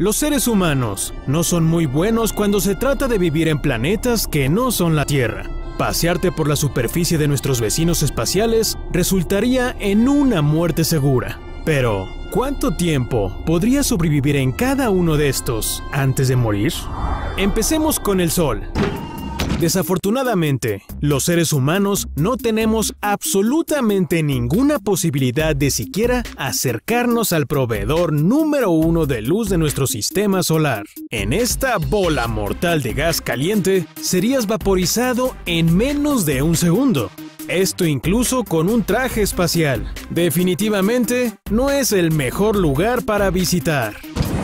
Los seres humanos no son muy buenos cuando se trata de vivir en planetas que no son la Tierra. Pasearte por la superficie de nuestros vecinos espaciales resultaría en una muerte segura. Pero, ¿cuánto tiempo podría sobrevivir en cada uno de estos antes de morir? Empecemos con el Sol. Desafortunadamente, los seres humanos no tenemos absolutamente ninguna posibilidad de siquiera acercarnos al proveedor número 1 de luz de nuestro sistema solar. En esta bola mortal de gas caliente, serías vaporizado en menos de un segundo. Esto incluso con un traje espacial. Definitivamente, no es el mejor lugar para visitar.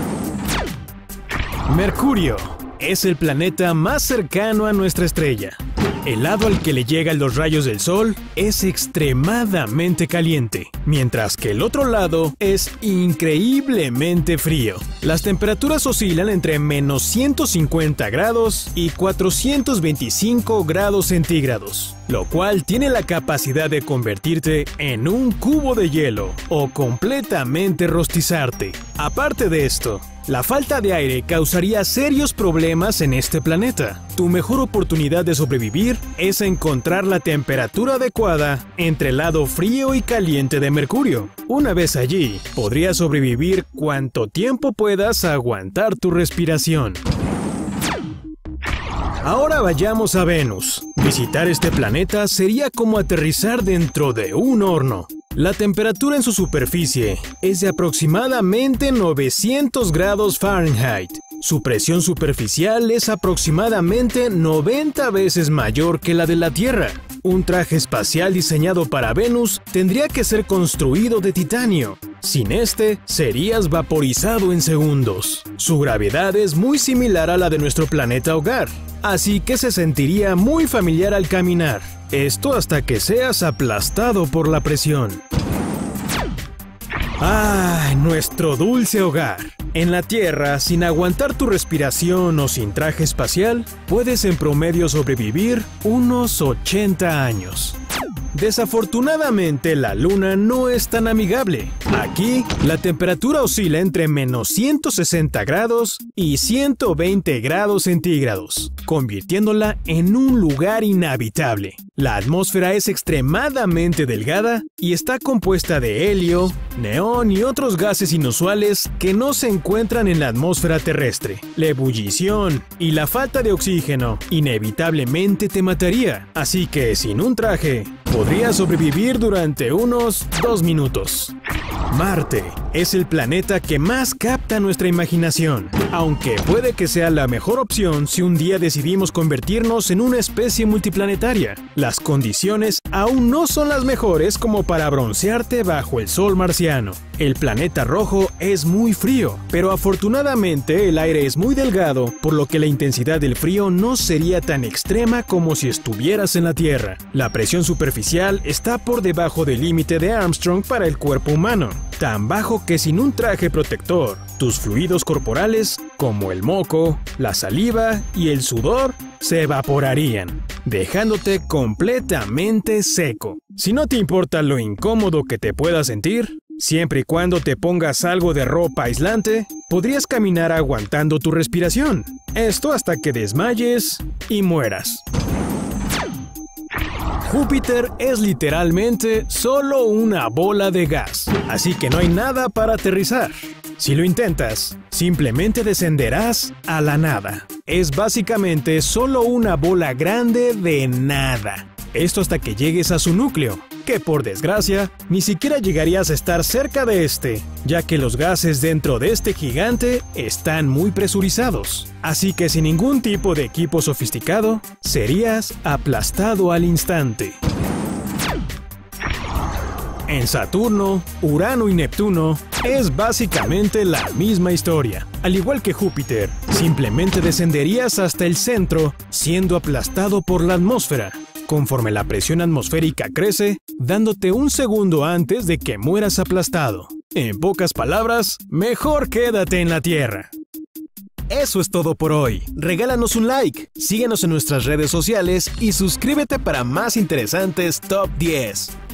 Mercurio es el planeta más cercano a nuestra estrella. El lado al que le llegan los rayos del Sol es extremadamente caliente, mientras que el otro lado es increíblemente frío. Las temperaturas oscilan entre menos 150 grados y 425 grados centígrados, lo cual tiene la capacidad de convertirte en un cubo de hielo o completamente rostizarte. Aparte de esto, la falta de aire causaría serios problemas en este planeta. Tu mejor oportunidad de sobrevivir es encontrar la temperatura adecuada entre el lado frío y caliente de Mercurio. Una vez allí, podrías sobrevivir cuanto tiempo puedas aguantar tu respiración. Ahora vayamos a Venus. Visitar este planeta sería como aterrizar dentro de un horno. La temperatura en su superficie es de aproximadamente 900 grados Fahrenheit. Su presión superficial es aproximadamente 90 veces mayor que la de la Tierra. Un traje espacial diseñado para Venus tendría que ser construido de titanio. Sin este, serías vaporizado en segundos. Su gravedad es muy similar a la de nuestro planeta hogar, así que se sentiría muy familiar al caminar. Esto hasta que seas aplastado por la presión. ¡Ah! Nuestro dulce hogar. En la Tierra, sin aguantar tu respiración o sin traje espacial, puedes en promedio sobrevivir unos 80 años. Desafortunadamente, la Luna no es tan amigable. Aquí, la temperatura oscila entre menos 160 grados y 120 grados centígrados, convirtiéndola en un lugar inhabitable. La atmósfera es extremadamente delgada y está compuesta de helio, neón y otros gases inusuales que no se encuentran en la atmósfera terrestre. La ebullición y la falta de oxígeno inevitablemente te mataría, así que sin un traje, podrías sobrevivir durante unos 2 minutos. Marte es el planeta que más capta nuestra imaginación, aunque puede que sea la mejor opción si un día decidimos convertirnos en una especie multiplanetaria. Las condiciones aún no son las mejores como para broncearte bajo el sol marciano. El planeta rojo es muy frío, pero afortunadamente el aire es muy delgado, por lo que la intensidad del frío no sería tan extrema como si estuvieras en la Tierra. La presión superficial está por debajo del límite de Armstrong para el cuerpo humano, tan bajo que sin un traje protector, tus fluidos corporales, como el moco, la saliva y el sudor, se evaporarían, dejándote completamente seco. Si no te importa lo incómodo que te puedas sentir, siempre y cuando te pongas algo de ropa aislante, podrías caminar aguantando tu respiración. Esto hasta que desmayes y mueras. Júpiter es literalmente solo una bola de gas, así que no hay nada para aterrizar. Si lo intentas, simplemente descenderás a la nada. Es básicamente solo una bola grande de nada. Esto hasta que llegues a su núcleo, que por desgracia, ni siquiera llegarías a estar cerca de este, ya que los gases dentro de este gigante están muy presurizados. Así que sin ningún tipo de equipo sofisticado, serías aplastado al instante. En Saturno, Urano y Neptuno es básicamente la misma historia. Al igual que Júpiter, simplemente descenderías hasta el centro, siendo aplastado por la atmósfera, conforme la presión atmosférica crece, dándote un segundo antes de que mueras aplastado. En pocas palabras, mejor quédate en la Tierra. Eso es todo por hoy. Regálanos un like, síguenos en nuestras redes sociales y suscríbete para más interesantes Top 10.